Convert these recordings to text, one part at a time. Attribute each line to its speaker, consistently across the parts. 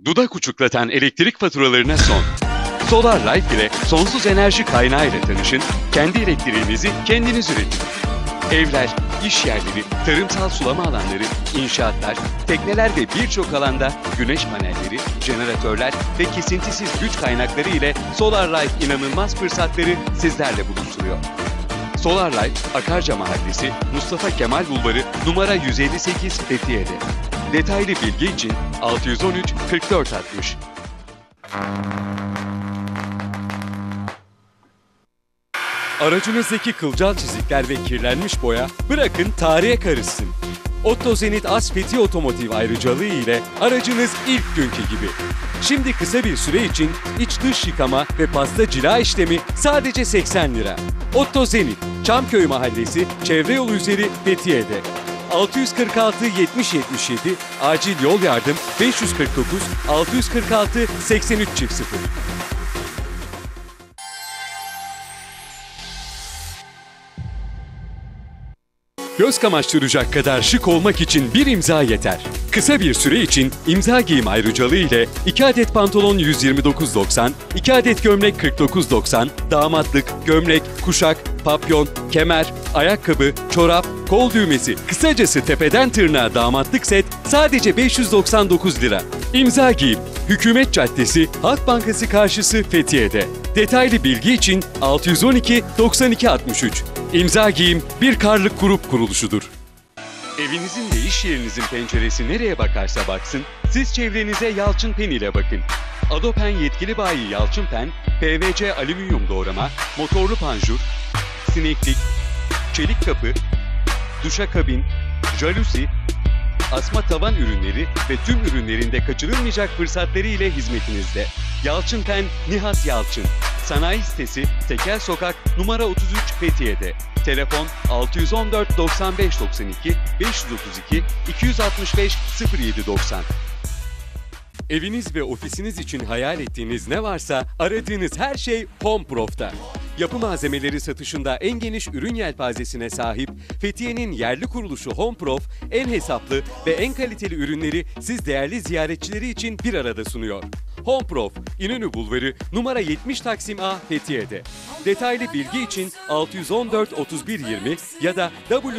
Speaker 1: Dudak uçuklatan elektrik faturalarına son. Solar Life ile sonsuz enerji kaynağı ile tanışın, kendi elektriğinizi kendiniz üretin. Evler, iş yerleri, tarımsal sulama alanları, inşaatlar, tekneler ve birçok alanda güneş panelleri, jeneratörler ve kesintisiz güç kaynakları ile Solar Life inanılmaz fırsatları sizlerle buluşturuyor. Solar Life, Akarca Mahallesi, Mustafa Kemal Bulvarı, numara 158 Fethiye'de. Detaylı bilgi için 613 44 60. Aracınızdaki kılcal çizikler ve kirlenmiş boya bırakın tarihe karışsın. Otto Zenit As Fethiye Otomotiv ayrıcalığı ile aracınız ilk günkü gibi. Şimdi kısa bir süre için iç dış yıkama ve pasta cila işlemi sadece 80 lira. Otto Zenit, Çamköy Mahallesi, Çevre Yolu üzeri Fethiye'de. 646 70 77, acil yol yardım 549 646 83 0. Göz kamaştıracak kadar şık olmak için bir imza yeter. Kısa bir süre için imza giyim ayrıcalığı ile 2 adet pantolon 129.90, 2 adet gömlek 49.90, damatlık, gömlek, kuşak, papyon, kemer, ayakkabı, çorap, kol düğmesi, kısacası tepeden tırnağa damatlık set sadece 599 lira. İmza giyim, Hükümet Caddesi, Halk Bankası karşısı Fethiye'de. Detaylı bilgi için 612 92 63. İmza Giyim bir karlık grup kuruluşudur. Evinizin ve iş yerinizin penceresi nereye bakarsa baksın, siz çevrenize Yalçınpen ile bakın. Adopen yetkili bayi Yalçınpen, PVC alüminyum doğrama, motorlu panjur, sineklik, çelik kapı, duşakabin, jaluzi, asma tavan ürünleri ve tüm ürünlerinde kaçırılmayacak fırsatları ile hizmetinizde. Yalçınpen Nihat Yalçın. Sanayi sitesi Tekel Sokak numara 33 Fethiye'de. Telefon 614 95 92 532 265 07 90. Eviniz ve ofisiniz için hayal ettiğiniz ne varsa aradığınız her şey HomeProf'ta. Yapı malzemeleri satışında en geniş ürün yelpazesine sahip Fethiye'nin yerli kuruluşu HomeProf, en hesaplı ve en kaliteli ürünleri siz değerli ziyaretçileri için bir arada sunuyor. HomeProf, İnönü Bulvarı, numara 70 Taksim A Fethiye'de. Detaylı bilgi için 614 31 20 ya da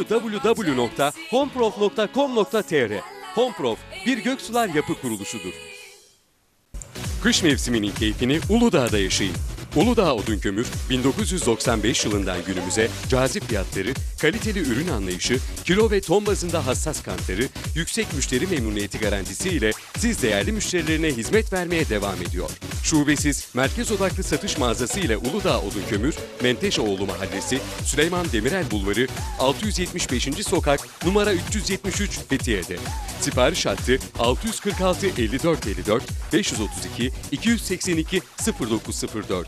Speaker 1: www.homeprof.com.tr. HomeProf, bir Göksular yapı kuruluşudur. Kış mevsiminin keyfini Uludağ'da yaşayın. Uludağ Odunkömür, 1995 yılından günümüze cazip fiyatları, kaliteli ürün anlayışı, kilo ve ton bazında hassas kantarı, yüksek müşteri memnuniyeti garantisiyle siz değerli müşterilerine hizmet vermeye devam ediyor. Şubesiz, merkez odaklı satış mağazası ile Uludağ Odunkömür, Menteşeoğlu Mahallesi, Süleyman Demirel Bulvarı, 675. Sokak, numara 373 Fethiye'de. Sipariş hattı 646 54 54 532 282 0904.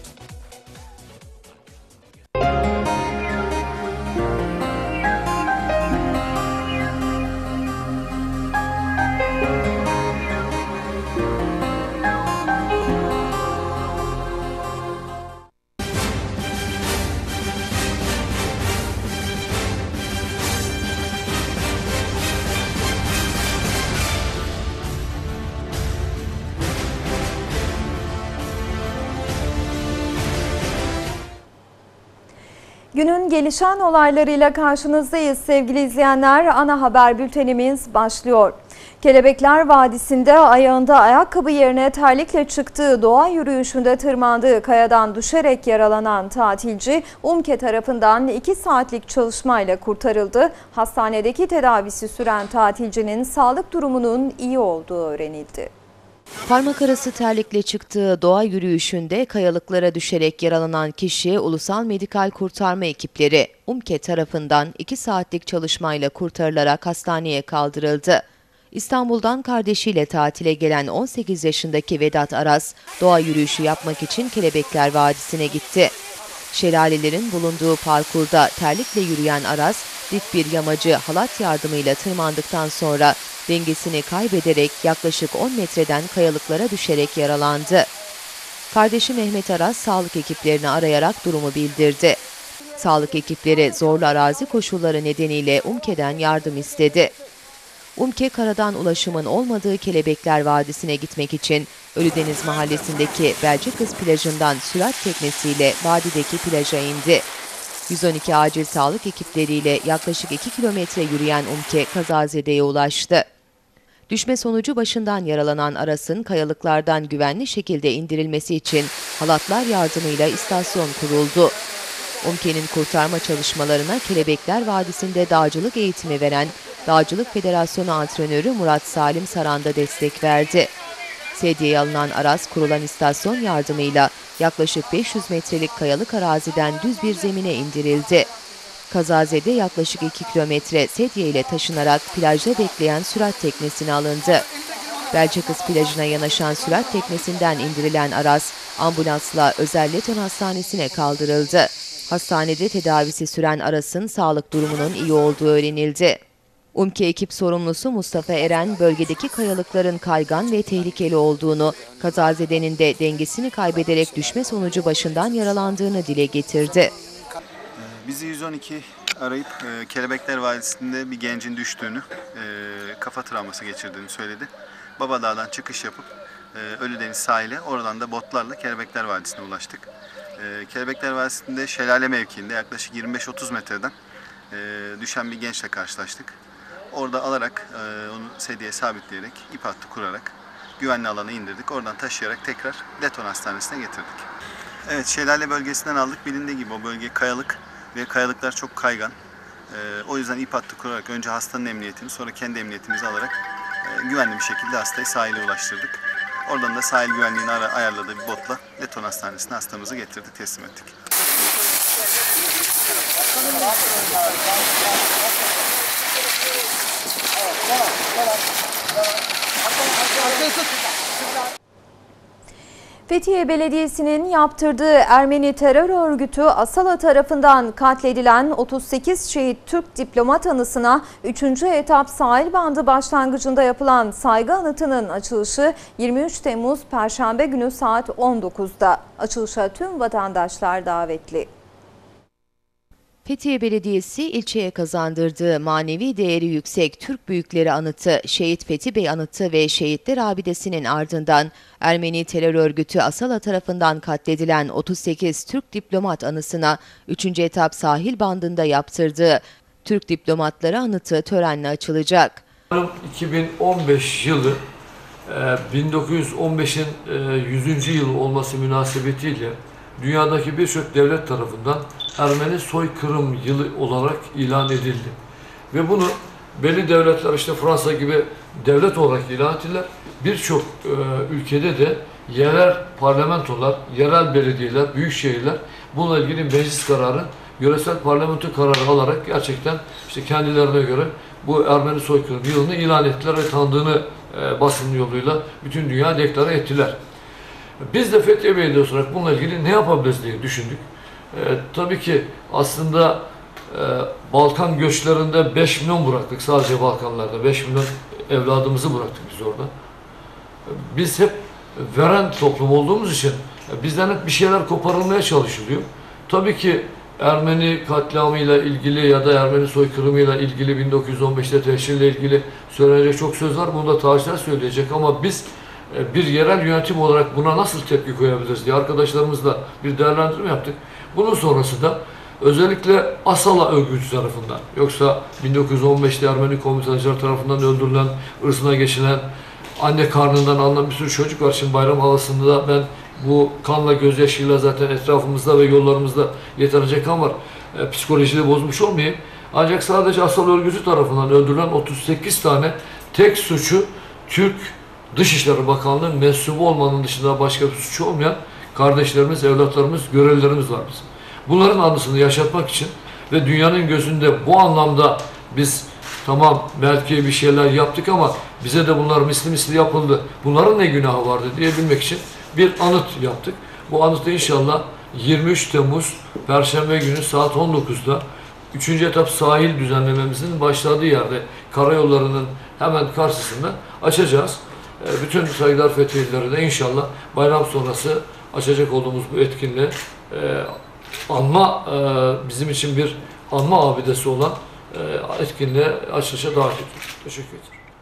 Speaker 2: Günün gelişen olaylarıyla karşınızdayız sevgili izleyenler. Ana haber bültenimiz başlıyor. Kelebekler Vadisi'nde ayağında ayakkabı yerine terlikle çıktığı doğa yürüyüşünde tırmandığı kayadan düşerek yaralanan tatilci UMKE tarafından 2 saatlik çalışmayla kurtarıldı. Hastanedeki tedavisi süren tatilcinin sağlık durumunun iyi olduğu öğrenildi.
Speaker 3: Parmak arası terlikle çıktığı doğa yürüyüşünde kayalıklara düşerek yaralanan kişi Ulusal Medikal Kurtarma Ekipleri UMKE tarafından 2 saatlik çalışmayla kurtarılarak hastaneye kaldırıldı. İstanbul'dan kardeşiyle tatile gelen 18 yaşındaki Vedat Aras, doğa yürüyüşü yapmak için Kelebekler Vadisi'ne gitti. Şelalelerin bulunduğu parkurda terlikle yürüyen Aras, dik bir yamacı halat yardımıyla tırmandıktan sonra dengesini kaybederek yaklaşık 10 metreden kayalıklara düşerek yaralandı. Kardeşi Mehmet Aras sağlık ekiplerini arayarak durumu bildirdi. Sağlık ekipleri zorlu arazi koşulları nedeniyle UMKE'den yardım istedi. Umke karadan ulaşımın olmadığı Kelebekler Vadisi'ne gitmek için Ölüdeniz Mahallesi'ndeki Belçikız plajından sürat teknesiyle vadideki plaja indi. 112 acil sağlık ekipleriyle yaklaşık 2 kilometre yürüyen Umke kazazedeye ulaştı. Düşme sonucu başından yaralanan Aras'ın kayalıklardan güvenli şekilde indirilmesi için halatlar yardımıyla istasyon kuruldu. Umke'nin kurtarma çalışmalarına Kelebekler Vadisi'nde dağcılık eğitimi veren Dağcılık Federasyonu antrenörü Murat Salim Saran da destek verdi. Sedyeye alınan Aras kurulan istasyon yardımıyla yaklaşık 500 metrelik kayalık araziden düz bir zemine indirildi. Kazazede yaklaşık 2 kilometre sedye ile taşınarak plajda bekleyen sürat teknesine alındı. Belçikız plajına yanaşan sürat teknesinden indirilen Aras, ambulansla Özel Leton Hastanesi'ne kaldırıldı. Hastanede tedavisi süren Aras'ın sağlık durumunun iyi olduğu öğrenildi. Umke ekip sorumlusu Mustafa Eren, bölgedeki kayalıkların kaygan ve tehlikeli olduğunu, kazazedenin de dengesini kaybederek düşme sonucu başından yaralandığını dile getirdi.
Speaker 4: Bizi 112 arayıp Kelebekler Vadisi'nde bir gencin düştüğünü, kafa travması geçirdiğini söyledi. Babadağ'dan çıkış yapıp Ölüdeniz sahile, oradan da botlarla Kelebekler Vadisi'ne ulaştık. Kelebekler Vadisi'nde şelale mevkiinde yaklaşık 25-30 metreden düşen bir gençle karşılaştık. Orada alarak, onu sedyeye sabitleyerek, ip hattı kurarak güvenli alana indirdik. Oradan taşıyarak tekrar Leton Hastanesi'ne getirdik. Evet, şelale bölgesinden aldık. Bilindiği gibi o bölge kayalık ve kayalıklar çok kaygan. O yüzden ip hattı kurarak önce hastanın emniyetini, sonra kendi emniyetimizi alarak güvenli bir şekilde hastayı sahile ulaştırdık. Oradan da sahil güvenliğini ayarladığı bir botla Leton Hastanesi'ne hastamızı getirdik, teslim ettik.
Speaker 2: Fethiye Belediyesi'nin yaptırdığı Ermeni terör örgütü Asala tarafından katledilen 38 şehit Türk diplomat anısına 3. etap sahil bandı başlangıcında yapılan saygı anıtının açılışı 23 Temmuz Perşembe günü saat 19'da. Açılışa tüm vatandaşlar davetli.
Speaker 3: Fethiye Belediyesi ilçeye kazandırdığı manevi değeri yüksek Türk Büyükleri Anıtı, Şehit Fethi Bey Anıtı ve Şehitler Abidesi'nin ardından Ermeni terör örgütü Asala tarafından katledilen 38 Türk diplomat anısına 3. etap sahil bandında yaptırdığı Türk diplomatları anıtı törenle açılacak.
Speaker 5: 2015 yılı 1915'in 100. yılı olması münasebetiyle dünyadaki birçok devlet tarafından Ermeni soykırım yılı olarak ilan edildi. Ve bunu belli devletler, işte Fransa gibi devlet olarak ilan ettiler. Birçok ülkede de yerel parlamentolar, yerel belediyeler, büyük şehirler bununla ilgili meclis kararı, yöresel parlamento kararı alarak gerçekten işte kendilerine göre bu Ermeni soykırım yılını ilan ettiler ve tanıdığını basın yoluyla bütün dünya deklare ettiler. Biz de Fethiye Belediyesi olarak bununla ilgili ne yapabiliriz diye düşündük. Tabii ki aslında Balkan göçlerinde 5 milyon bıraktık, sadece Balkanlarda 5 milyon evladımızı bıraktık biz orada. Biz hep veren toplum olduğumuz için bizden hep bir şeyler koparılmaya çalışılıyor. Tabii ki Ermeni katliamıyla ilgili ya da Ermeni soykırımıyla ilgili 1915'te teşhirle ilgili söylenecek çok söz var. Bunu da tarihçiler söyleyecek ama biz bir yerel yönetim olarak buna nasıl tepki koyabiliriz diye arkadaşlarımızla bir değerlendirme yaptık. Bunun sonrası da özellikle Asala örgütü tarafından, yoksa 1915'te Ermeni komutanlar tarafından öldürülen, ırzına geçilen, anne karnından alınan bir sürü çocuk var. Şimdi bayram havasında da ben bu kanla gözyaşıyla zaten etrafımızda ve yollarımızda yeterince kan var. Psikolojiyi bozmuş olmayayım. Ancak sadece Asala örgütü tarafından öldürülen 38 tane tek suçu Türk Dışişleri Bakanlığı'nın mensubu olmanın dışında başka bir suçu olmayan kardeşlerimiz, evlatlarımız, görevlilerimiz var bizim. Bunların anısını yaşatmak için ve dünyanın gözünde bu anlamda biz tamam belki bir şeyler yaptık ama bize de bunlar misli yapıldı. Bunların ne günahı vardı diyebilmek için bir anıt yaptık. Bu anıtı inşallah 23 Temmuz Perşembe günü saat 19'da 3. etap sahil düzenlememizin başladığı yerde karayollarının hemen karşısında açacağız. Bütün saygıdeğer Fethiyelileri de inşallah bayram sonrası açacak olduğumuz bu etkinliğe bizim için bir anma abidesi olan etkinliğe açılışa davet ediyoruz. Teşekkür ederim.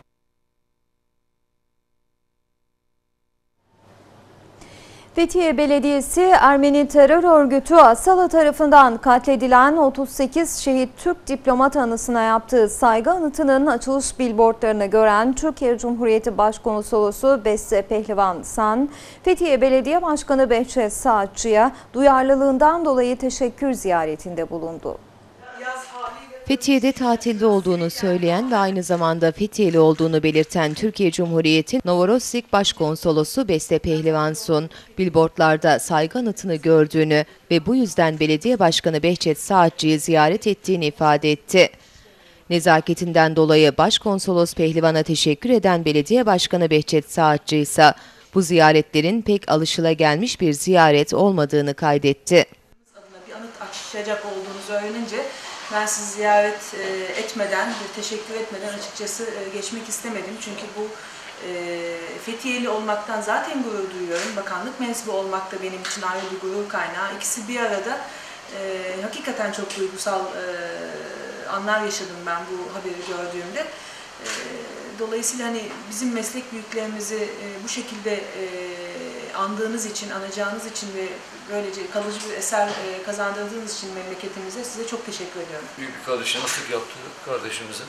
Speaker 2: Fethiye Belediyesi, Ermeni terör örgütü Asala tarafından katledilen 38 şehit Türk diplomat anısına yaptığı saygı anıtının açılış billboardlarını gören Türkiye Cumhuriyeti Başkonsolosu Beste Pehlivan San, Fethiye Belediye Başkanı Behçet Saatçı'ya duyarlılığından dolayı teşekkür ziyaretinde bulundu.
Speaker 3: Fethiye'de tatilde olduğunu söyleyen ve aynı zamanda Fethiye'li olduğunu belirten Türkiye Cumhuriyeti Novorossiysk Başkonsolosu Beste Pehlivansun, billboardlarda saygı anıtını gördüğünü ve bu yüzden Belediye Başkanı Behçet Saatçı'yı ziyaret ettiğini ifade etti. Nezaketinden dolayı Başkonsolos Pehlivan'a teşekkür eden Belediye Başkanı Behçet Saatçı ise bu ziyaretlerin pek alışılagelmiş bir ziyaret olmadığını kaydetti.
Speaker 6: Bir anıt açacak olduğunuzu öğrenince ben sizi ziyaret etmeden, teşekkür etmeden açıkçası geçmek istemedim. Çünkü bu Fethiyeli olmaktan zaten gurur duyuyorum. Bakanlık mensubu olmak da benim için ayrı bir gurur kaynağı. İkisi bir arada hakikaten çok duygusal anlar yaşadım ben bu haberi gördüğümde. Dolayısıyla hani bizim meslek büyüklerimizi bu şekilde andığınız için, anacağınız için ve böylece kalıcı bir eser kazandırdığınız için memleketimize size çok teşekkür ediyorum.
Speaker 5: Büyük bir kardeşimizlik yaptı kardeşimizin.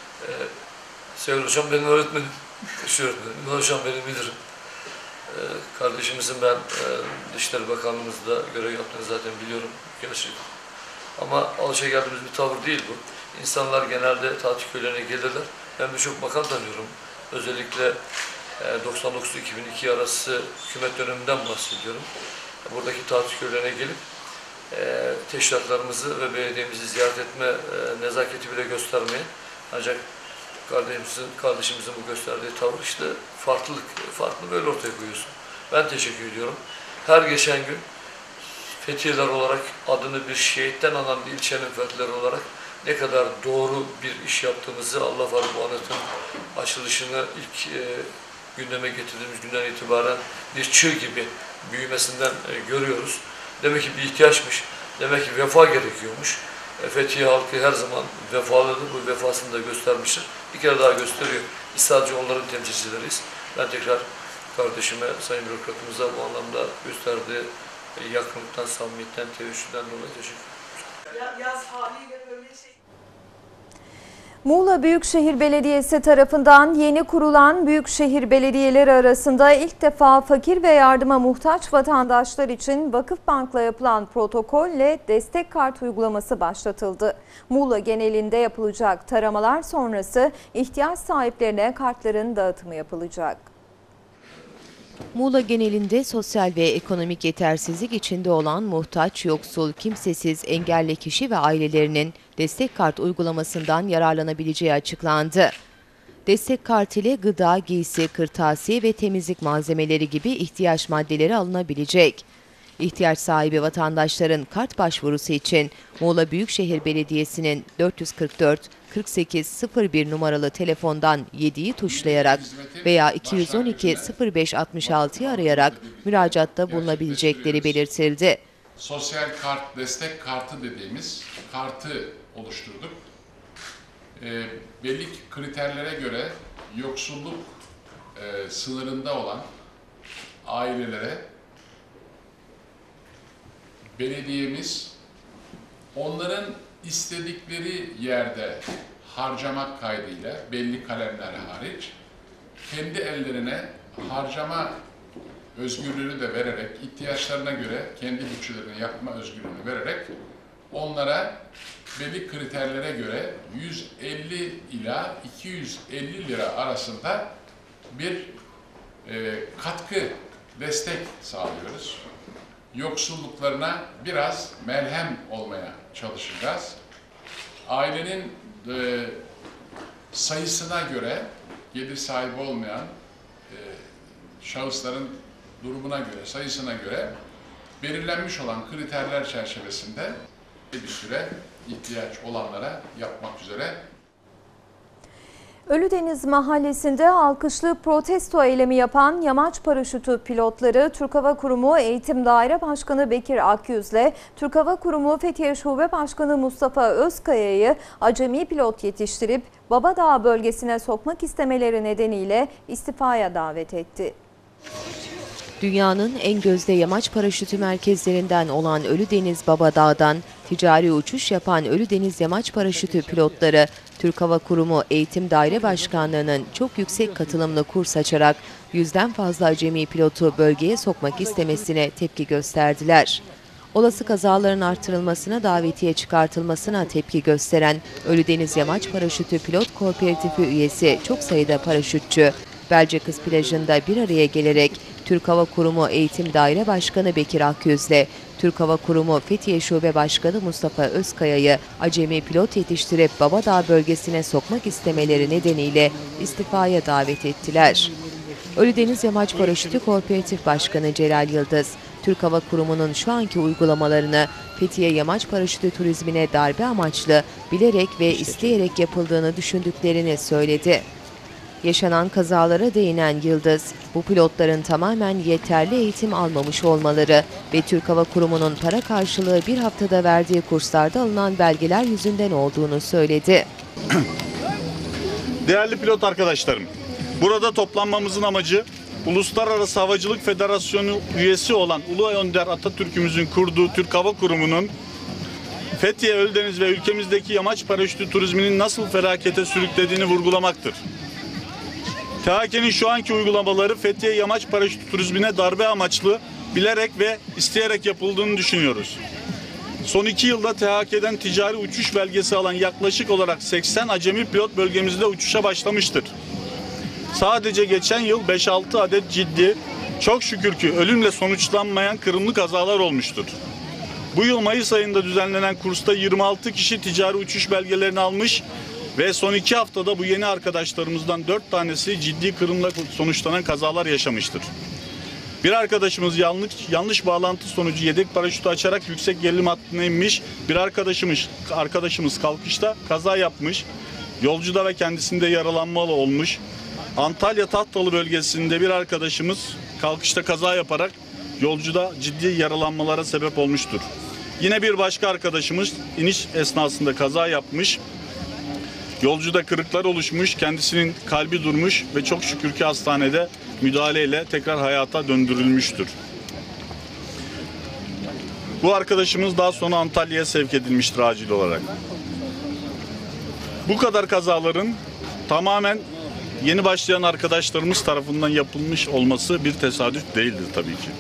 Speaker 5: Sevgili hocam benim öğretmenim, eski öğretmenim. Ünal hocam benim bilirim. Kardeşimizin ben Dışişleri Bakanlığımızda görev yaptığını zaten biliyorum gerçekten. Ama alışageldiğimiz bir tavır değil bu. İnsanlar genelde tatil köylerine gelirler. Ben birçok bakan tanıyorum. Özellikle 99-2002 arası hükümet döneminden bahsediyorum. Buradaki tatil köylerine gelip teşkilatlarımızı ve belediyemizi ziyaret etme nezaketi bile göstermeye, ancak kardeşimizin bu gösterdiği tavır işte farklı böyle ortaya koyuyorsun. Ben teşekkür ediyorum. Her geçen gün Fethiyeler olarak adını bir şehitten alan bir ilçenin fertleri olarak ne kadar doğru bir iş yaptığımızı Allah var bu anıtın açılışını ilk gündeme getirdiğimiz günden itibaren bir çığ gibi büyümesinden görüyoruz. Demek ki bir ihtiyaçmış, demek ki vefa gerekiyormuş. Fethiye halkı her zaman vefalıdır, bu vefasını da göstermiştir. Bir kere daha gösteriyor. Biz sadece onların temsilcileriyiz. Ben tekrar kardeşime, sayın bürokratımıza bu anlamda gösterdiği yakınlıktan, samimiyetten, teveccühden dolayı teşekkür ederim.
Speaker 6: Yaz haliyle böyle şey.
Speaker 2: Muğla Büyükşehir Belediyesi tarafından yeni kurulan büyükşehir belediyeleri arasında ilk defa fakir ve yardıma muhtaç vatandaşlar için Vakıfbank'la yapılan protokolle destek kart uygulaması başlatıldı. Muğla genelinde yapılacak taramalar sonrası ihtiyaç sahiplerine kartların dağıtımı yapılacak.
Speaker 3: Muğla genelinde sosyal ve ekonomik yetersizlik içinde olan muhtaç, yoksul, kimsesiz, engelli kişi ve ailelerinin destek kart uygulamasından yararlanabileceği açıklandı. Destek kart ile gıda, giysi, kırtasiye ve temizlik malzemeleri gibi ihtiyaç maddeleri alınabilecek. İhtiyaç sahibi vatandaşların kart başvurusu için Muğla Büyükşehir Belediyesi'nin 444-4801 numaralı telefondan 7'yi tuşlayarak veya 212-0566'yı arayarak müracaatta bulunabilecekleri belirtildi.
Speaker 7: Sosyal kart, destek kartı dediğimiz kartı oluşturduk. Belli kriterlere göre yoksulluk sınırında olan ailelere belediyemiz onların istedikleri yerde harcamak kaydıyla belli kalemler hariç kendi ellerine harcama özgürlüğünü de vererek, ihtiyaçlarına göre kendi bütçelerini yapma özgürlüğünü vererek onlara belli kriterlere göre 150 ila 250 lira arasında bir katkı, destek sağlıyoruz. Yoksulluklarına biraz merhem olmaya çalışacağız. Ailenin sayısına göre, gelir sahibi olmayan şahısların durumuna göre, sayısına göre belirlenmiş olan kriterler çerçevesinde bir süre ihtiyaç olanlara yapmak üzere.
Speaker 2: Ölüdeniz Mahallesi'nde alkışlı protesto eylemi yapan yamaç paraşütü pilotları Türk Hava Kurumu Eğitim Daire Başkanı Bekir Akyüz'le Türk Hava Kurumu Fethiye Şube Başkanı Mustafa Özkaya'yı acemi pilot yetiştirip Babadağ bölgesine sokmak istemeleri nedeniyle istifaya davet etti.
Speaker 3: Dünyanın en gözde yamaç paraşütü merkezlerinden olan Ölüdeniz Babadağ'dan ticari uçuş yapan Ölüdeniz Yamaç Paraşütü pilotları, Türk Hava Kurumu Eğitim Daire Başkanlığı'nın çok yüksek katılımlı kurs açarak 100'den fazla acemi pilotu bölgeye sokmak istemesine tepki gösterdiler. Olası kazaların artırılmasına, davetiye çıkartılmasına tepki gösteren Ölüdeniz Yamaç Paraşütü Pilot Kooperatifi üyesi çok sayıda paraşütçü, Belcekız plajında bir araya gelerek Türk Hava Kurumu Eğitim Daire Başkanı Bekir Akyüz'le Türk Hava Kurumu Fethiye Şube Başkanı Mustafa Özkaya'yı acemi pilot yetiştirip Babadağ bölgesine sokmak istemeleri nedeniyle istifaya davet ettiler. Ölüdeniz Yamaç Paraşütü Kooperatif Başkanı Celal Yıldız, Türk Hava Kurumu'nun şu anki uygulamalarını Fethiye Yamaç Paraşütü turizmine darbe amaçlı bilerek ve isteyerek yapıldığını düşündüklerini söyledi. Yaşanan kazalara değinen Yıldız, bu pilotların tamamen yeterli eğitim almamış olmaları ve Türk Hava Kurumu'nun para karşılığı bir haftada verdiği kurslarda alınan belgeler yüzünden olduğunu söyledi.
Speaker 8: Değerli pilot arkadaşlarım, burada toplanmamızın amacı Uluslararası Havacılık Federasyonu üyesi olan Ulu Önder Atatürk'ümüzün kurduğu Türk Hava Kurumu'nun Fethiye, Ölüdeniz ve ülkemizdeki yamaç paraşütü turizminin nasıl felakete sürüklediğini vurgulamaktır. THK'nin şu anki uygulamaları Fethiye yamaç paraşütü turizmine darbe amaçlı bilerek ve isteyerek yapıldığını düşünüyoruz. Son 2 yılda THK'den ticari uçuş belgesi alan yaklaşık olarak 80 acemi pilot bölgemizde uçuşa başlamıştır. Sadece geçen yıl 5-6 adet ciddi, çok şükür ki ölümle sonuçlanmayan kırımlı kazalar olmuştur. Bu yıl Mayıs ayında düzenlenen kursta 26 kişi ticari uçuş belgelerini almış ve son 2 haftada bu yeni arkadaşlarımızdan 4 tanesi ciddi kırımla sonuçlanan kazalar yaşamıştır. Bir arkadaşımız yanlış bağlantı sonucu yedek paraşütü açarak yüksek gerilim hattına inmiş. Bir arkadaşımız kalkışta kaza yapmış. Yolcuda ve kendisinde yaralanmalı olmuş. Antalya Tahtalı bölgesinde bir arkadaşımız kalkışta kaza yaparak yolcuda ciddi yaralanmalara sebep olmuştur. Yine bir başka arkadaşımız iniş esnasında kaza yapmış. Yolcuda kırıklar oluşmuş, kendisinin kalbi durmuş ve çok şükür ki hastanede müdahaleyle tekrar hayata döndürülmüştür. Bu arkadaşımız daha sonra Antalya'ya sevk edilmiştir acil olarak. Bu kadar kazaların tamamen yeni başlayan arkadaşlarımız tarafından yapılmış olması bir tesadüf değildir tabii ki.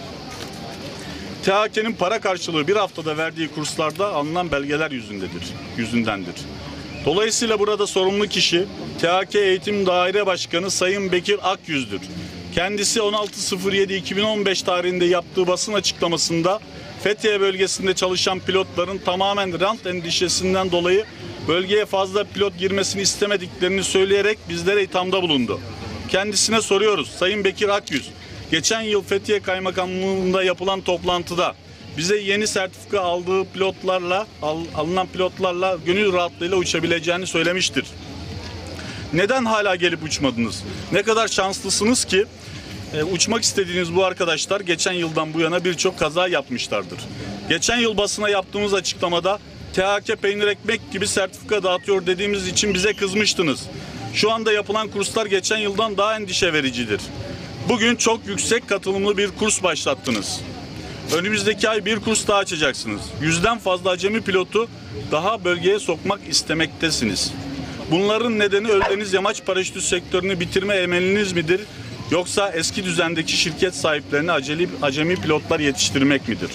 Speaker 8: THK'nin para karşılığı bir haftada verdiği kurslarda alınan belgeler yüzündendir. Dolayısıyla burada sorumlu kişi THK Eğitim Daire Başkanı Sayın Bekir Akyüz'dür. Kendisi 16.07.2015 tarihinde yaptığı basın açıklamasında Fethiye bölgesinde çalışan pilotların tamamen rant endişesinden dolayı bölgeye fazla pilot girmesini istemediklerini söyleyerek bizlere ithamda bulundu. Kendisine soruyoruz, Sayın Bekir Akyüz, geçen yıl Fethiye Kaymakamlığı'nda yapılan toplantıda bize yeni sertifika aldığı alınan pilotlarla gönül rahatlığıyla uçabileceğini söylemiştir. Neden hala gelip uçmadınız? Ne kadar şanslısınız ki uçmak istediğiniz bu arkadaşlar geçen yıldan bu yana birçok kaza yapmışlardır. Geçen yıl basına yaptığımız açıklamada THK peynir ekmek gibi sertifika dağıtıyor dediğimiz için bize kızmıştınız. Şu anda yapılan kurslar geçen yıldan daha endişe vericidir. Bugün çok yüksek katılımlı bir kurs başlattınız. Önümüzdeki ay bir kurs daha açacaksınız. 100'den fazla acemi pilotu daha bölgeye sokmak istemektesiniz. Bunların nedeni Ölüdeniz yamaç paraşütü sektörünü bitirme emeliniz midir? Yoksa eski düzendeki şirket sahiplerine acemi pilotlar yetiştirmek midir?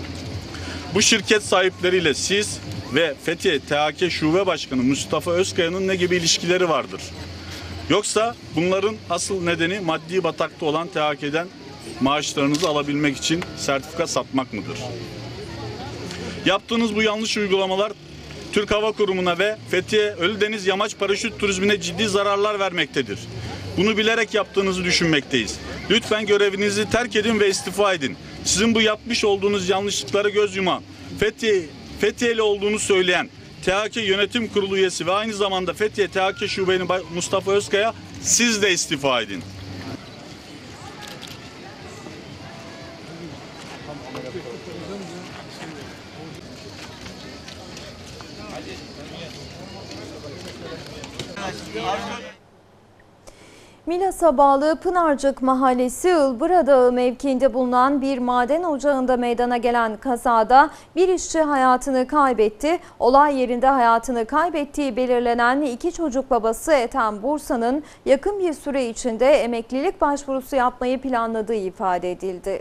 Speaker 8: Bu şirket sahipleriyle siz ve Fethiye THK Şube Başkanı Mustafa Özkaya'nın ne gibi ilişkileri vardır? Yoksa bunların asıl nedeni maddi batakta olan THK'den maaşlarınızı alabilmek için sertifika satmak mıdır? Yaptığınız bu yanlış uygulamalar Türk Hava Kurumu'na ve Fethiye Ölüdeniz Yamaç Paraşüt Turizmine ciddi zararlar vermektedir. Bunu bilerek yaptığınızı düşünmekteyiz. Lütfen görevinizi terk edin ve istifa edin. Sizin bu yapmış olduğunuz yanlışlıklara göz yuman, Fethiye'li olduğunu söyleyen THK Yönetim Kurulu üyesi ve aynı zamanda Fethiye THK Şube'nin Mustafa Özkaya, siz de istifa edin.
Speaker 2: Milas'a bağlı Pınarcık Mahallesi Ilbıra Dağı mevkiinde bulunan bir maden ocağında meydana gelen kazada bir işçi hayatını kaybetti. Olay yerinde hayatını kaybettiği belirlenen 2 çocuk babası Ethem Bursa'nın yakın bir süre içinde emeklilik başvurusu yapmayı planladığı ifade edildi.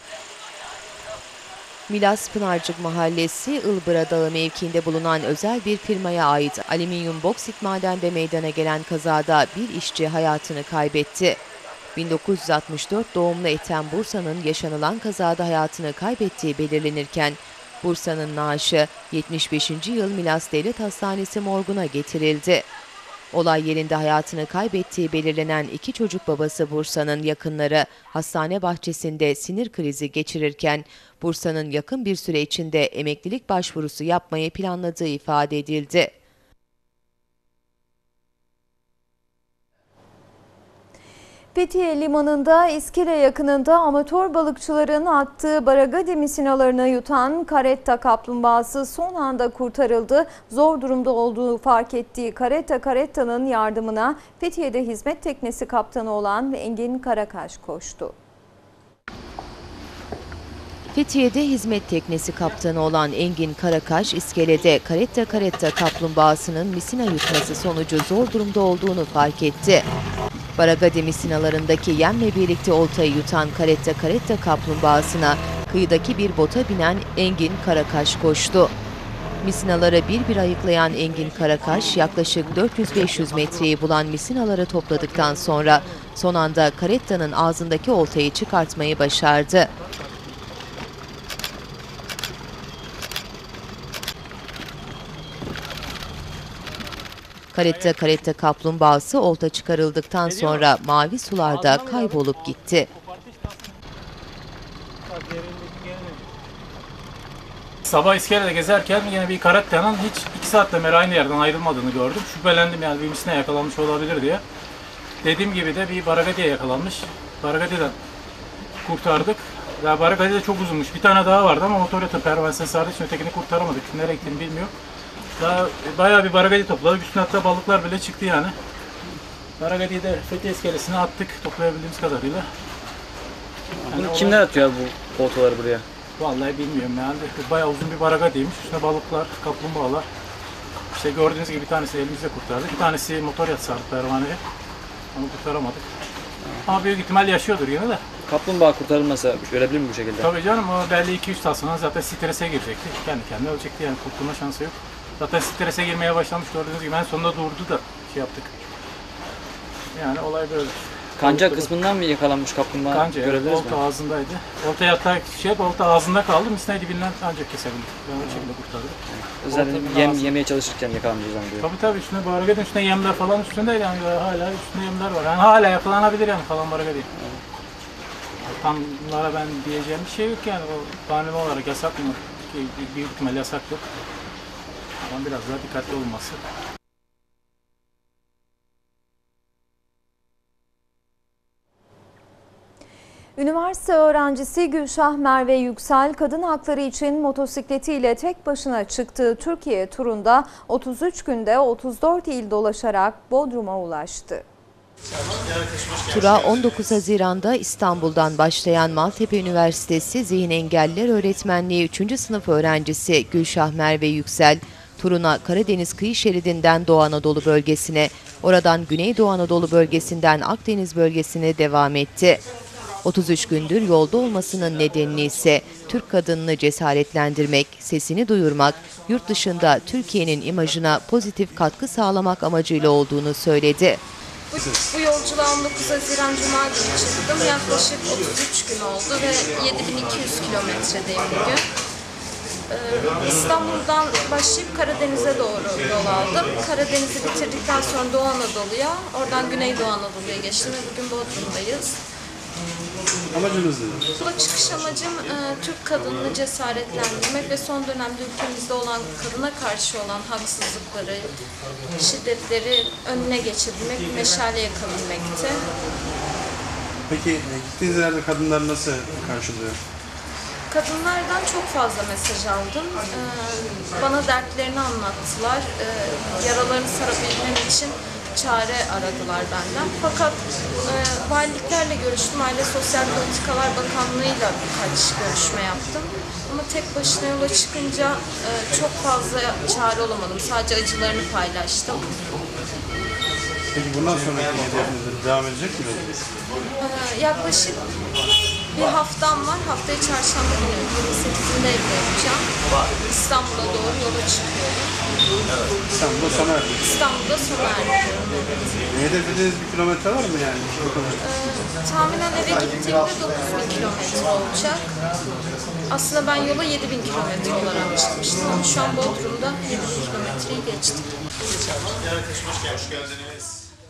Speaker 3: Milas Pınarcık Mahallesi Ilbıra Dağı mevkiinde bulunan özel bir firmaya ait alüminyum boksit madende meydana gelen kazada bir işçi hayatını kaybetti. 1964 doğumlu Ethem Bursa'nın yaşanılan kazada hayatını kaybettiği belirlenirken Bursa'nın naaşı 75. yıl Milas Devlet Hastanesi morguna getirildi. Olay yerinde hayatını kaybettiği belirlenen 2 çocuk babası Bursa'nın yakınları hastane bahçesinde sinir krizi geçirirken Bursa'nın yakın bir süre içinde emeklilik başvurusu yapmayı planladığı ifade edildi.
Speaker 2: Fethiye Limanı'nda İskele yakınında amatör balıkçıların attığı baragadi misinalarını yutan karetta kaplumbağası son anda kurtarıldı. Zor durumda olduğu fark ettiği karetta'nın yardımına Fethiye'de hizmet teknesi kaptanı olan Engin Karakaş koştu.
Speaker 3: Fethiye'de hizmet teknesi kaptanı olan Engin Karakaş, İskele'de karetta kaplumbağasının misina yutması sonucu zor durumda olduğunu fark etti. Baragadi misinalarındaki yemle birlikte oltayı yutan karetta kaplumbağasına kıyıdaki bir bota binen Engin Karakaş koştu. Misinaları bir ayıklayan Engin Karakaş yaklaşık 400-500 metreyi bulan misinaları topladıktan sonra son anda karettanın ağzındaki oltayı çıkartmayı başardı. Karetta kaplumbağası olta çıkarıldıktan sonra mavi sularda kaybolup gitti.
Speaker 9: Sabah İskele'de gezerken yine bir karettanın hiç 2 saatten beri aynı yerden ayrılmadığını gördüm. Şüphelendim yani bir misine yakalanmış olabilir diye. Dediğim gibi de bir baragadiye yakalanmış. Baragadi'den kurtardık. Ya baragadi de çok uzunmuş. Bir tane daha vardı ama motoryatın pervanesini sardığı için ötekini kurtaramadık. Nereye gittiğini bilmiyor. Daha bayağı bir baragadi topladık. Üstüne hatta balıklar bile çıktı yani. Baragadi'yi de Fethiye iskelesine attık toplayabildiğimiz kadarıyla.
Speaker 10: Yani kimler atıyor bu oltaları buraya?
Speaker 9: Vallahi bilmiyorum yani. Bayağı uzun bir baragadiymiş. Üstüne balıklar, kaplumbağalar. İşte gördüğünüz gibi bir tanesi elimizle kurtardık. Bir tanesi motoryat sardı pervaneye. Onu kurtaramadık. Ama büyük ihtimal yaşıyordur yine de.
Speaker 10: Kaplumbağa kurtarılmasa ölebilir mi bu şekilde?
Speaker 9: Tabii canım, o belli 2-3 saat sonra zaten strese girecekti. Kendi kendine ölecekti yani, kurtulma şansı yok. Zaten strese girmeye başlamış gördüğünüz gibi, en sonunda durdu da şey yaptık. Yani olay böyle.
Speaker 10: Kanca kısmından mı yakalanmış kaplumbağa?
Speaker 9: Kanca, evet, olta ağzındaydı. Oltaya hatta olta ağzında kaldı, misine dibinden ancak kesebildik. Ben o şekilde kurtardım.
Speaker 10: Özellikle yemeye çalışırken yakalanmış o zaman diyor.
Speaker 9: Tabii üstüne baragadin, üstüne yemler falan üstündeydi yani, hala üstünde yemler var. Yani hala yakalanabilir yani falan baragadin. Tam bunlara ben diyeceğim bir şey yok yani, o kanun olarak yasak mı? Büyük ihtimalle yasaktır. Ama biraz daha dikkatli olması.
Speaker 2: Üniversite öğrencisi Gülşah Merve Yüksel, kadın hakları için motosikletiyle tek başına çıktığı Türkiye turunda 33 günde 34 il dolaşarak Bodrum'a ulaştı.
Speaker 3: Tura 19 Haziran'da İstanbul'dan başlayan Maltepe Üniversitesi Zihin Engelliler Öğretmenliği 3. sınıf öğrencisi Gülşah Merve Yüksel, turuna Karadeniz kıyı şeridinden Doğu Anadolu bölgesine, oradan Güneydoğu Anadolu bölgesinden Akdeniz bölgesine devam etti. 33 gündür yolda olmasının nedeni ise Türk kadınını cesaretlendirmek, sesini duyurmak, yurt dışında Türkiye'nin imajına pozitif katkı sağlamak amacıyla olduğunu söyledi.
Speaker 11: Bu yolculuğa 19 Haziran Cuma günü çıktım. Yaklaşık 33 gün oldu ve 7200 kilometredeyim bugün. İstanbul'dan başlayıp Karadeniz'e doğru yol aldım. Karadeniz'i bitirdikten sonra Doğu Anadolu'ya, oradan Güneydoğu Anadolu'ya geçtim ve bugün Bodrum'dayız.
Speaker 12: Amacınız nedir?
Speaker 11: Bu çıkış amacım Türk kadınını cesaretlendirmek ve son dönemde ülkemizde olan kadına karşı olan haksızlıkları, şiddetleri önüne geçebilmek, bir meşale yakabilmekti.
Speaker 12: Peki gittiğiniz yerde kadınlar nasıl karşılıyor?
Speaker 11: Kadınlardan çok fazla mesaj aldım. Bana dertlerini anlattılar. Yaralarını sarabilmem için çare aradılar benden. Fakat valiliklerle görüştüm, Aile Sosyal Politikalar Bakanlığı'yla birkaç görüşme yaptım. Ama tek başına yola çıkınca çok fazla çare olamadım. Sadece acılarını paylaştım.
Speaker 12: Peki bundan sonraki hedefiniz devam edecek mi?
Speaker 11: Yaklaşık bir haftam var. Haftaya çarşamba günü 28'inde evde yapacağım. İstanbul'a doğru yola çıkıyorum.
Speaker 12: İstanbul'da sona erdi.
Speaker 11: İstanbul'da sona erdiriyorum.
Speaker 12: Hedefiniz bir kilometre var mı yani?
Speaker 11: Tahminen eve gittiğimde 9.000 kilometre olacak. Aslında ben yola 7.000 kilometre olarak çıkmıştım ama şu an Bodrum'da 7.000 kilometreyi geçtim.
Speaker 12: Hoş geldiniz.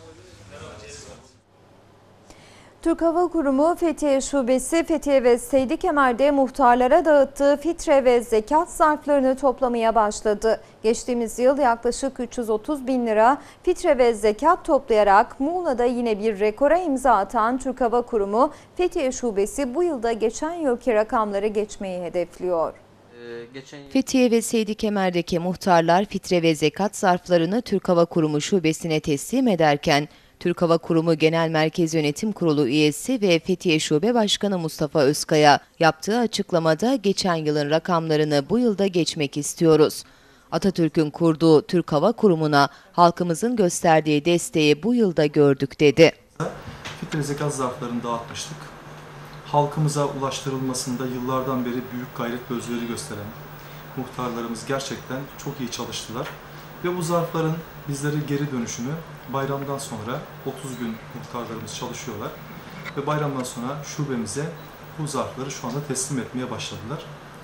Speaker 2: Türk Hava Kurumu Fethiye Şubesi Fethiye ve Seydikemer'de muhtarlara dağıttığı fitre ve zekat zarflarını toplamaya başladı. Geçtiğimiz yıl yaklaşık 330 bin lira fitre ve zekat toplayarak Muğla'da yine bir rekora imza atan Türk Hava Kurumu Fethiye Şubesi bu yılda geçen yılki rakamları geçmeyi hedefliyor.
Speaker 3: Fethiye ve Seydikemer'deki muhtarlar fitre ve zekat zarflarını Türk Hava Kurumu Şubesi'ne teslim ederken, Türk Hava Kurumu Genel Merkez Yönetim Kurulu üyesi ve Fethiye Şube Başkanı Mustafa Özkaya yaptığı açıklamada geçen yılın rakamlarını bu yılda geçmek istiyoruz. Atatürk'ün kurduğu Türk Hava Kurumu'na halkımızın gösterdiği desteği bu yılda gördük dedi.
Speaker 13: Fitre zekat zarflarını dağıtmıştık. Halkımıza ulaştırılmasında yıllardan beri büyük gayret ve özveri gösteren muhtarlarımız gerçekten çok iyi çalıştılar. Ve bu zarfların bizlere geri dönüşünü bayramdan sonra 30 gün muhtarlarımız çalışıyorlar. Ve bayramdan sonra şubemize bu zarfları şu anda teslim etmeye başladılar.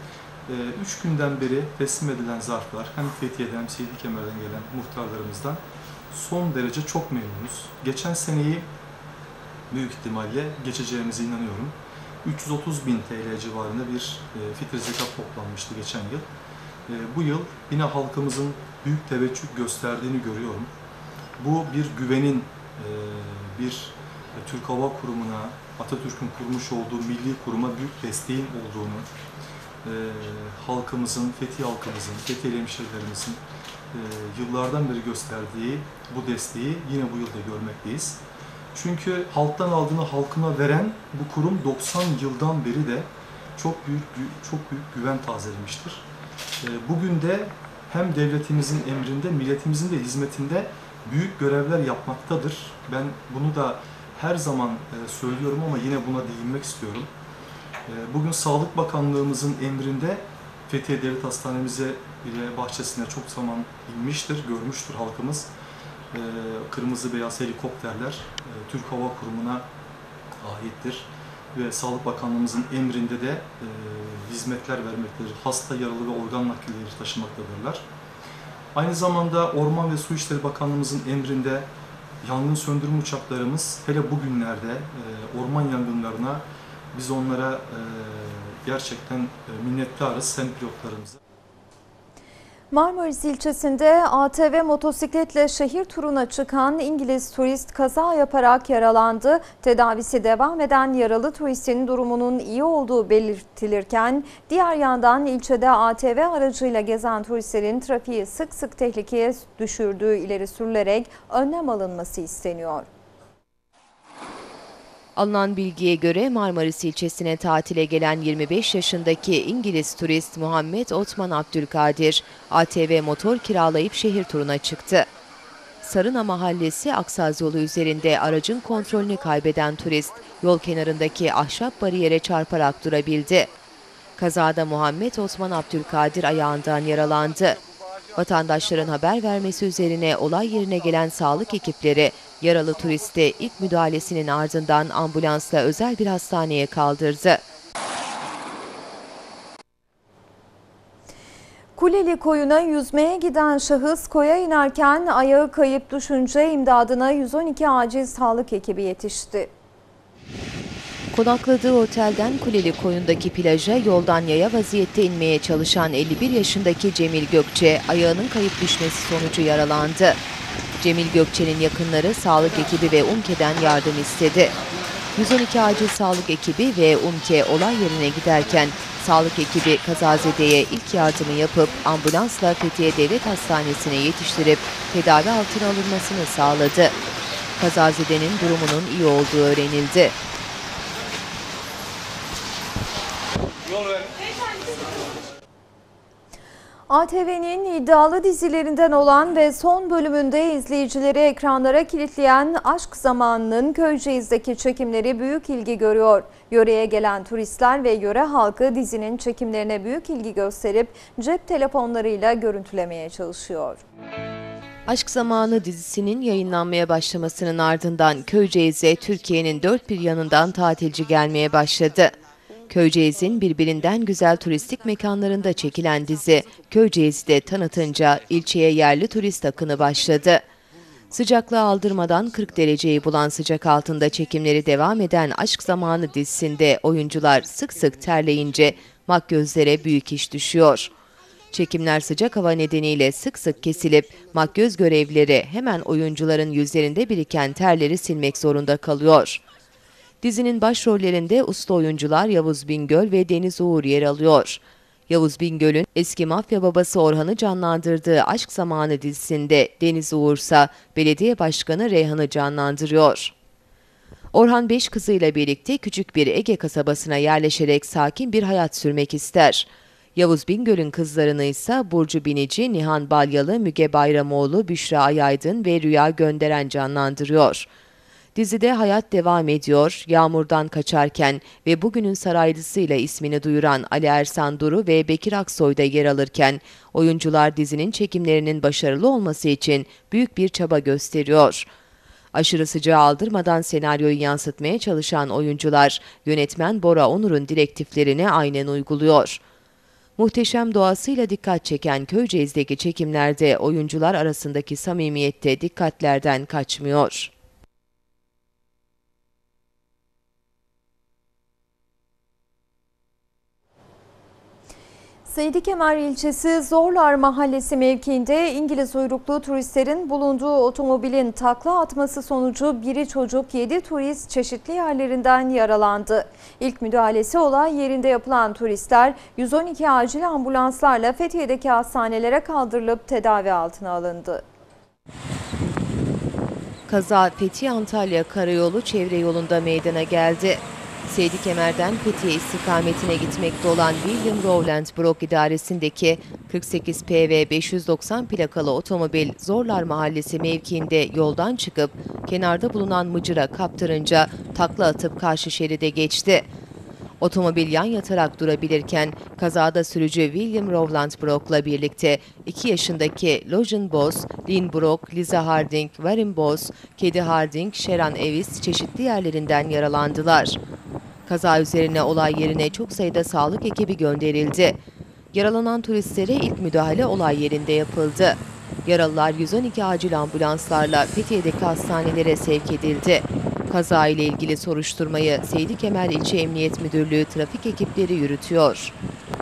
Speaker 13: 3 günden beri teslim edilen zarflar hem Fethiye'den hem Seydikemer'den gelen muhtarlarımızdan son derece çok memnunuz. Geçen seneyi büyük ihtimalle geçeceğimize inanıyorum. 330 bin TL civarında bir fitre zekat toplanmıştı geçen yıl. Bu yıl yine halkımızın büyük teveccüh gösterdiğini görüyorum. Bu bir güvenin, bir Türk Hava Kurumu'na, Atatürk'ün kurmuş olduğu milli kuruma büyük desteğin olduğunu, halkımızın, Fethiye halkımızın, Fethiyeli hemşehrilerimizin yıllardan beri gösterdiği bu desteği yine bu yılda görmekteyiz. Çünkü halktan aldığını halkına veren bu kurum 90 yıldan beri de çok büyük güven tazelemiştir. Bugün de hem devletimizin emrinde, milletimizin de hizmetinde büyük görevler yapmaktadır. Ben bunu da her zaman söylüyorum ama yine buna değinmek istiyorum. Bugün Sağlık Bakanlığımızın emrinde Fethiye Devlet Hastanemize bile bahçesine çok zaman inmiştir, görmüştür halkımız. Kırmızı beyaz helikopterler Türk Hava Kurumu'na aittir ve Sağlık Bakanlığımızın emrinde de hizmetler vermektedir. Hasta, yaralı ve organ nakilleri taşımaktadırlar. Aynı zamanda Orman ve Su İşleri Bakanlığımızın emrinde yangın söndürme uçaklarımız hele bugünlerde orman yangınlarına biz onlara gerçekten minnettarız hem pilotlarımıza.
Speaker 2: Marmaris ilçesinde ATV motosikletle şehir turuna çıkan İngiliz turist kaza yaparak yaralandı. Tedavisi devam eden yaralı turistin durumunun iyi olduğu belirtilirken diğer yandan ilçede ATV aracıyla gezen turistlerin trafiği sık sık tehlikeye düşürdüğü ileri sürülerek önlem alınması isteniyor.
Speaker 3: Alınan bilgiye göre Marmaris ilçesine tatile gelen 25 yaşındaki İngiliz turist Muhammed Otman Abdülkadir, ATV motor kiralayıp şehir turuna çıktı. Sarına Mahallesi Aksaz yolu üzerinde aracın kontrolünü kaybeden turist, yol kenarındaki ahşap bariyere çarparak durabildi. Kazada Muhammed Otman Abdülkadir ayağından yaralandı. Vatandaşların haber vermesi üzerine olay yerine gelen sağlık ekipleri yaralı turisti ilk müdahalesinin ardından ambulansla özel bir hastaneye kaldırdı.
Speaker 2: Kuleli Koyu'na yüzmeye giden şahıs koya inerken ayağı kayıp düşünce imdadına 112 acil sağlık ekibi yetişti.
Speaker 3: Konakladığı otelden Kuleli Koyu'ndaki plaja yoldan yaya vaziyette inmeye çalışan 51 yaşındaki Cemil Gökçe ayağının kayıp düşmesi sonucu yaralandı. Cemil Gökçe'nin yakınları sağlık ekibi ve UMKE'den yardım istedi. 112 acil sağlık ekibi ve UMKE olay yerine giderken Sağlık ekibi kazazedeye ilk yardımı yapıp ambulansla Fethiye Devlet Hastanesi'ne yetiştirip tedavi altına alınmasını sağladı. Kazazedenin durumunun iyi olduğu öğrenildi.
Speaker 2: ATV'nin iddialı dizilerinden olan ve son bölümünde izleyicileri ekranlara kilitleyen Aşk Zamanı'nın Köyceğiz'deki çekimleri büyük ilgi görüyor. Yöreye gelen turistler ve yöre halkı dizinin çekimlerine büyük ilgi gösterip cep telefonlarıyla görüntülemeye çalışıyor.
Speaker 3: Aşk Zamanı dizisinin yayınlanmaya başlamasının ardından Köyceğiz'e Türkiye'nin dört bir yanından tatilci gelmeye başladı. Köyceğiz'in birbirinden güzel turistik mekanlarında çekilen dizi, Köyceğiz'i de tanıtınca ilçeye yerli turist akını başladı. Sıcaklığı aldırmadan 40 dereceyi bulan sıcak altında çekimleri devam eden Aşk Zamanı dizisinde oyuncular sık sık terleyince makyözlere büyük iş düşüyor. Çekimler sıcak hava nedeniyle sık sık kesilip makyöz görevlileri hemen oyuncuların yüzlerinde biriken terleri silmek zorunda kalıyor. Dizinin başrollerinde usta oyuncular Yavuz Bingöl ve Deniz Uğur yer alıyor. Yavuz Bingöl'ün eski mafya babası Orhan'ı canlandırdığı Aşk Zamanı dizisinde Deniz Uğur ise belediye başkanı Reyhan'ı canlandırıyor. Orhan 5 kızıyla birlikte küçük bir Ege kasabasına yerleşerek sakin bir hayat sürmek ister. Yavuz Bingöl'ün kızlarını ise Burcu Binici, Nihan Balyalı, Müge Bayramoğlu, Büşra Ayaydın ve Rüya Gönderen canlandırıyor. Dizide hayat devam ediyor, Yağmurdan Kaçarken ve Bugünün Saraylısıyla ismini duyuran Ali Ersan Duru ve Bekir Aksoy da yer alırken, oyuncular dizinin çekimlerinin başarılı olması için büyük bir çaba gösteriyor. Aşırı sıcağı aldırmadan senaryoyu yansıtmaya çalışan oyuncular, yönetmen Bora Onur'un direktiflerini aynen uyguluyor. Muhteşem doğasıyla dikkat çeken Köyceğiz'deki çekimlerde oyuncular arasındaki samimiyette dikkatlerden kaçmıyor.
Speaker 2: Seydi Kemer ilçesi Zorlar Mahallesi mevkiinde İngiliz uyruklu turistlerin bulunduğu otomobilin takla atması sonucu biri çocuk 7 turist çeşitli yerlerinden yaralandı. İlk müdahalesi olay yerinde yapılan turistler 112 acil ambulanslarla Fethiye'deki hastanelere kaldırılıp tedavi altına alındı.
Speaker 3: Kaza Fethiye-Antalya Karayolu çevre yolunda meydana geldi. Seydi Kemer'den Fethiye istikametine gitmekte olan William Rowland Brook idaresindeki 48 PV 590 plakalı otomobil Zorlar Mahallesi mevkiinde yoldan çıkıp kenarda bulunan mıcıra kaptırınca takla atıp karşı şeride geçti. Otomobil yan yatarak durabilirken kazada sürücü William Rowland Brook'la birlikte 2 yaşındaki Logan Boss, Lynn Brook, Liza Harding, Warren Boss, Kedi Harding, Sharon Evis çeşitli yerlerinden yaralandılar. Kaza üzerine olay yerine çok sayıda sağlık ekibi gönderildi. Yaralanan turistlere ilk müdahale olay yerinde yapıldı. Yaralılar 112 acil ambulanslarla Fethiye'deki hastanelere sevk edildi. Kaza ile ilgili soruşturmayı Seydi Kemer İlçe Emniyet Müdürlüğü trafik ekipleri yürütüyor.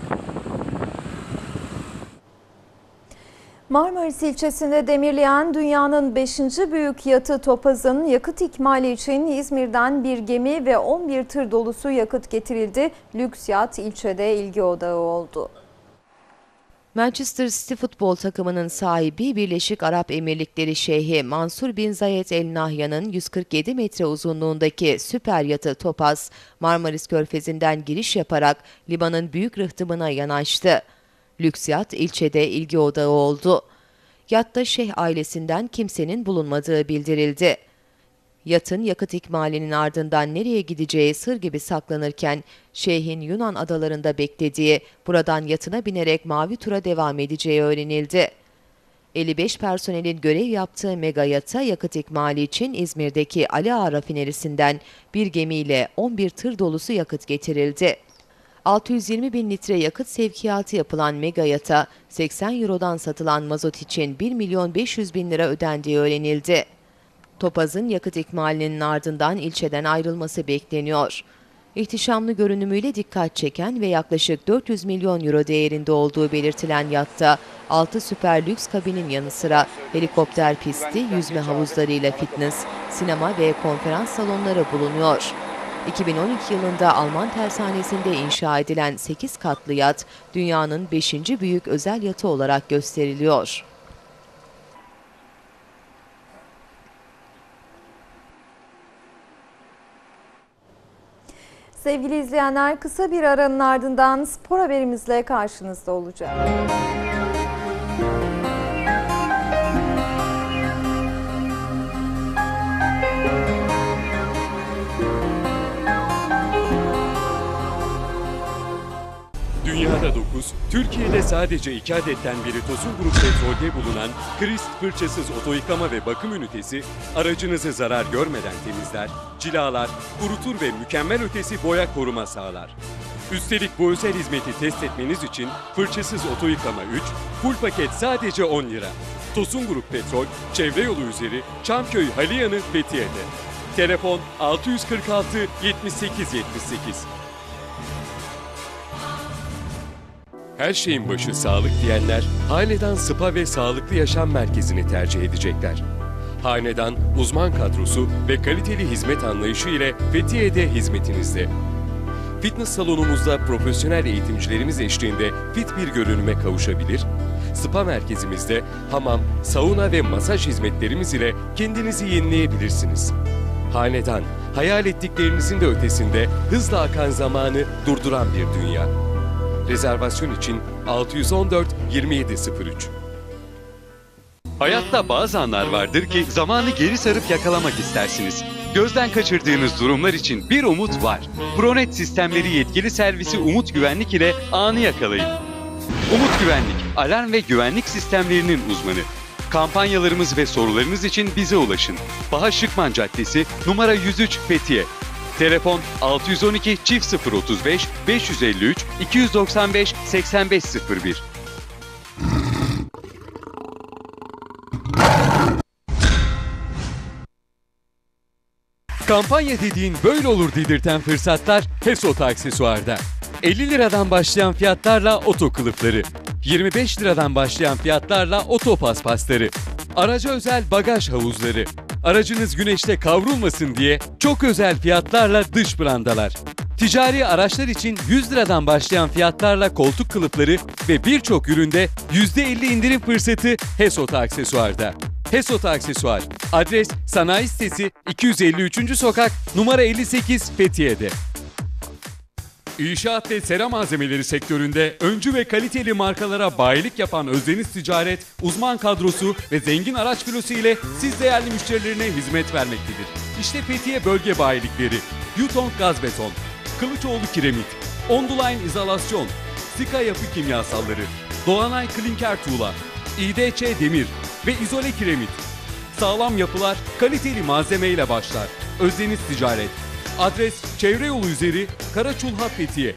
Speaker 2: Marmaris ilçesinde demirleyen dünyanın 5. büyük yatı Topaz'ın yakıt ikmali için İzmir'den bir gemi ve 11 tır dolusu yakıt getirildi. Lüks yat ilçede ilgi odağı oldu.
Speaker 3: Manchester City futbol takımının sahibi Birleşik Arap Emirlikleri Şeyhi Mansur bin Zayed El Nahyan'ın 147 metre uzunluğundaki süper yatı Topaz, Marmaris Körfezi'nden giriş yaparak limanın büyük rıhtımına yanaştı. Lüks yat ilçede ilgi odağı oldu. Yatta Şeyh ailesinden kimsenin bulunmadığı bildirildi. Yatın yakıt ikmalinin ardından nereye gideceği sır gibi saklanırken Şeyh'in Yunan adalarında beklediği, buradan yatına binerek mavi tura devam edeceği öğrenildi. 55 personelin görev yaptığı mega yata yakıt ikmali için İzmir'deki Ali Ağa rafinerisinden bir gemiyle 11 tır dolusu yakıt getirildi. 620 bin litre yakıt sevkiyatı yapılan mega yata 80 Euro'dan satılan mazot için 1.500.000 lira ödendiği öğrenildi. Topaz'ın yakıt ikmalinin ardından ilçeden ayrılması bekleniyor. İhtişamlı görünümüyle dikkat çeken ve yaklaşık 400 milyon euro değerinde olduğu belirtilen yatta 6 süper lüks kabinin yanı sıra helikopter pisti, yüzme havuzlarıyla fitness, sinema ve konferans salonları bulunuyor. 2012 yılında Alman tersanesinde inşa edilen 8 katlı yat, dünyanın 5. büyük özel yatı olarak gösteriliyor.
Speaker 2: Sevgili izleyenler, kısa bir aranın ardından spor haberimizle karşınızda olacak.
Speaker 1: Dünyada 9, Türkiye'de sadece 2 adetten biri Tosun Grup Petrol'de bulunan Christ fırçasız oto yıkama ve bakım ünitesi aracınızı zarar görmeden temizler, cilalar, kurutur ve mükemmel ötesi boya koruma sağlar. Üstelik bu özel hizmeti test etmeniz için fırçasız oto yıkama 3, full paket sadece 10 lira. Tosun Grup Petrol, Çevre Yolu üzeri Çamköy Haliyanı Fethiye'de. Telefon 646 78 78. Her şeyin başı sağlık diyenler, Hanedan Spa ve Sağlıklı Yaşam Merkezi'ni tercih edecekler. Hanedan, uzman kadrosu ve kaliteli hizmet anlayışı ile Fethiye'de hizmetinizde. Fitness salonumuzda profesyonel eğitimcilerimiz eşliğinde fit bir görünüme kavuşabilir, spa merkezimizde hamam, sauna ve masaj hizmetlerimiz ile kendinizi yenileyebilirsiniz. Hanedan, hayal ettiklerinizin de ötesinde hızla akan zamanı durduran bir dünya. Rezervasyon için 614 2703. Hayatta bazı anlar vardır ki zamanı geri sarıp yakalamak istersiniz. Gözden kaçırdığınız durumlar için bir umut var. Pronet Sistemleri Yetkili Servisi Umut Güvenlik ile anı yakalayın. Umut Güvenlik, alarm ve güvenlik sistemlerinin uzmanı. Kampanyalarımız ve sorularınız için bize ulaşın. Baha Şıkman Caddesi, numara 103 Fethiye. Telefon 612 035 553 295 8501. Kampanya dediğin böyle olur dedirten fırsatlar Hesot Aksesuar'da. 50 liradan başlayan fiyatlarla oto kılıfları, 25 liradan başlayan fiyatlarla oto paspasları, araca özel bagaj havuzları, aracınız güneşte kavrulmasın diye çok özel fiyatlarla dış brandalar. Ticari araçlar için 100 liradan başlayan fiyatlarla koltuk kılıfları ve birçok üründe %50 indirim fırsatı Hesot Aksesuar'da. Hesot Aksesuar, adres Sanayi Sitesi 253. Sokak, numara 58 Fethiye'de. İnşaat ve sera malzemeleri sektöründe öncü ve kaliteli markalara bayilik yapan Özdeniz Ticaret, uzman kadrosu ve zengin araç filosu ile siz değerli müşterilerine hizmet vermektedir. İşte Fethiye Bölge Bayilikleri, Yutong Gaz Beton, Kılıçoğlu Kiremit, Onduline İzolasyon, Sika Yapı Kimyasalları, Doğanay Klinker Tuğla, İDC Demir ve İzole Kiremit. Sağlam yapılar kaliteli malzemeyle başlar. Özdeniz Ticaret. Adres Çevre Yolu üzeri Karaçulha Fethiye.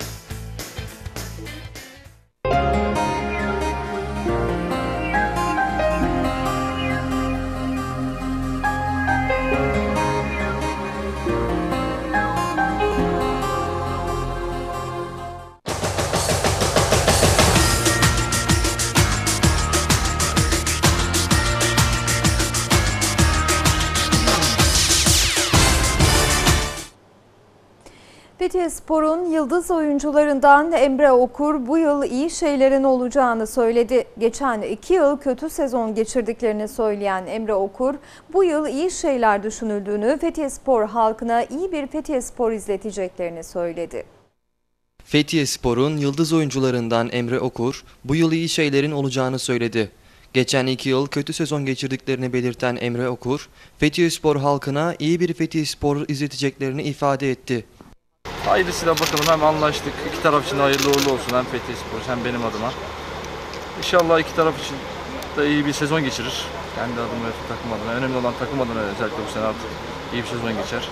Speaker 2: Fethiyespor'un yıldız oyuncularından Emre Okur bu yıl iyi şeylerin olacağını söyledi. Geçen 2 yıl kötü sezon geçirdiklerini söyleyen Emre Okur, bu yıl iyi şeyler düşünüldüğünü, Fethiyespor halkına iyi bir Fethiyespor izleteceklerini söyledi.
Speaker 14: Fethiyespor'un yıldız oyuncularından Emre Okur, bu yıl iyi şeylerin olacağını söyledi. Geçen 2 yıl kötü sezon geçirdiklerini belirten Emre Okur, Fethiyespor halkına iyi bir Fethiyespor izleteceklerini ifade etti.
Speaker 15: Hayırlısıyla bakalım, hem anlaştık. İki taraf için hayırlı uğurlu olsun, hem Fethiyespor hem benim adıma. İnşallah iki taraf için de iyi bir sezon geçirir. Kendi adıma ve takım adına. Önemli olan takım adına özellikle bu sene artık iyi bir sezon geçer.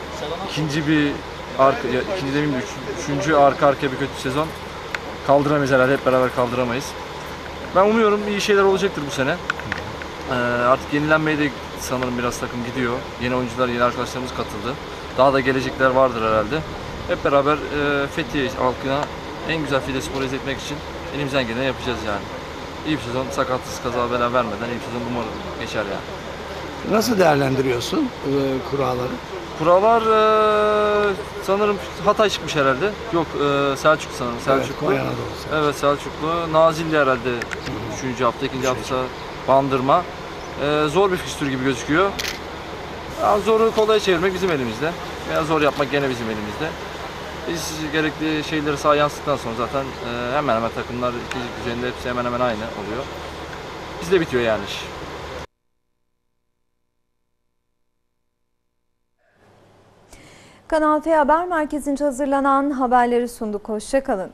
Speaker 15: Üçüncü arka arkaya bir kötü sezon kaldıramayız herhalde, hep beraber kaldıramayız. Ben umuyorum iyi şeyler olacaktır bu sene. Artık yenilenmeye de sanırım biraz takım gidiyor. Yeni oyuncular, yeni arkadaşlarımız katıldı. Daha da gelecekler vardır herhalde. Hep beraber Fethiye halkına en güzel Fethiyespor'u izletmek için elimizden geleni yapacağız yani. İyi bir sezon, sakatsız, kaza bela vermeden iyi bir sezon umarım geçer yani.
Speaker 16: Nasıl değerlendiriyorsun kuralları?
Speaker 15: Kurallar sanırım Hatay çıkmış herhalde. Yok Selçuk sanırım. Selçuklu. Evet Selçuklu. Nazilli herhalde 3. hafta, 2. hafta Bandırma. Zor bir fikstür gibi gözüküyor. Yani zoru kolaya çevirmek bizim elimizde. Veya zor yapmak gene bizim elimizde. Biz gerekli şeyleri sahaya yansıttıktan sonra zaten hemen hemen takımlar ikincilik düzeyinde hepsi hemen hemen aynı oluyor. Bizde bitiyor yani iş.
Speaker 2: Kanal F Haber Merkezi'nce hazırlanan haberleri sunduk. Hoşça kalın.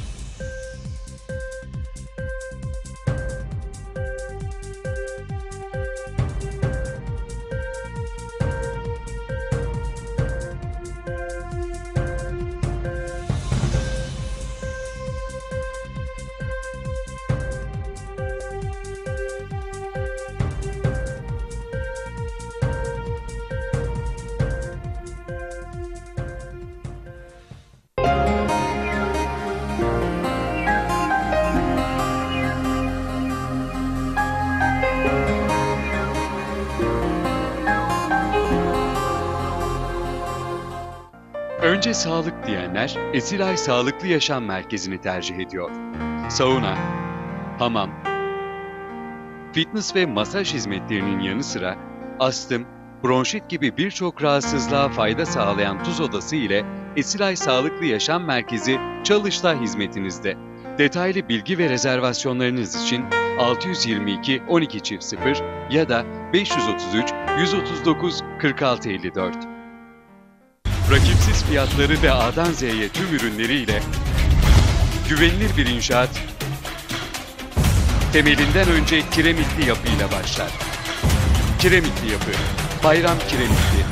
Speaker 1: Önce sağlık diyenler Esilay Sağlıklı Yaşam Merkezi'ni tercih ediyor. Sauna, hamam, fitness ve masaj hizmetlerinin yanı sıra astım, bronşit gibi birçok rahatsızlığa fayda sağlayan tuz odası ile Esilay Sağlıklı Yaşam Merkezi Çalıştay hizmetinizde. Detaylı bilgi ve rezervasyonlarınız için 622 12 0 ya da 533 139 46 54. Rakipsiz fiyatları ve A'dan Z'ye tüm ürünleriyle güvenilir bir inşaat temelinden önce kiremitli yapıyla başlar. Kiremitli yapı, Bayram Kiremitli.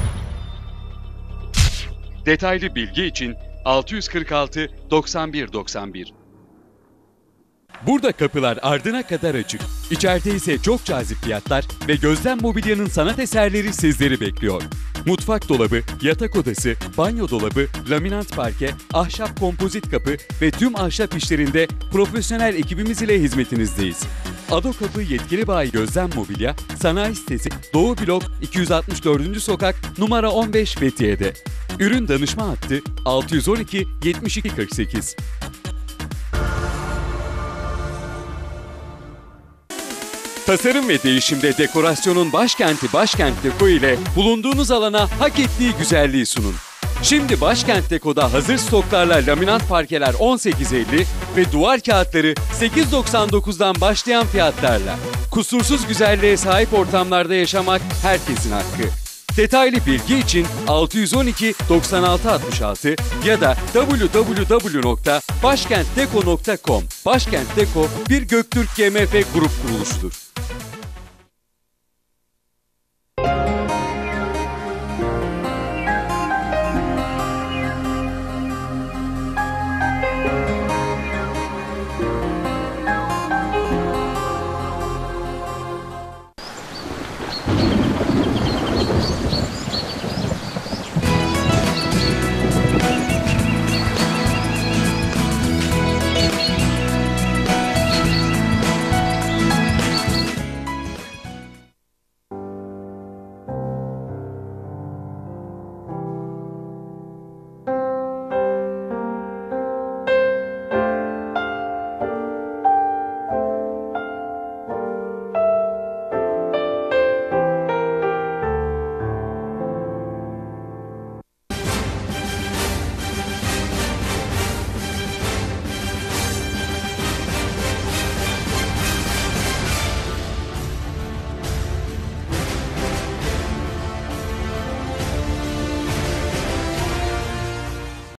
Speaker 1: Detaylı bilgi için 646 91 91. Burada kapılar ardına kadar açık. İçeride ise çok cazip fiyatlar ve Gözlem Mobilya'nın sanat eserleri sizleri bekliyor. Mutfak dolabı, yatak odası, banyo dolabı, laminat parke, ahşap kompozit kapı ve tüm ahşap işlerinde profesyonel ekibimiz ile hizmetinizdeyiz. Ado Kapı yetkili bayi Gözlem Mobilya, sanayi sitesi Doğu Blok 264. Sokak numara 15 Fethiye'de. Ürün danışma hattı 612 72 48. Tasarım ve değişimde dekorasyonun başkenti Başkent Deko ile bulunduğunuz alana hak ettiği güzelliği sunun. Şimdi Başkent Deko'da hazır stoklarla laminat parkeler 18.50 ve duvar kağıtları 8.99'dan başlayan fiyatlarla. Kusursuz güzelliğe sahip ortamlarda yaşamak herkesin hakkı. Detaylı bilgi için 612 96 66 ya da www.başkentdeko.com. Başkent Deko bir Göktürk GMF grup kuruluşudur.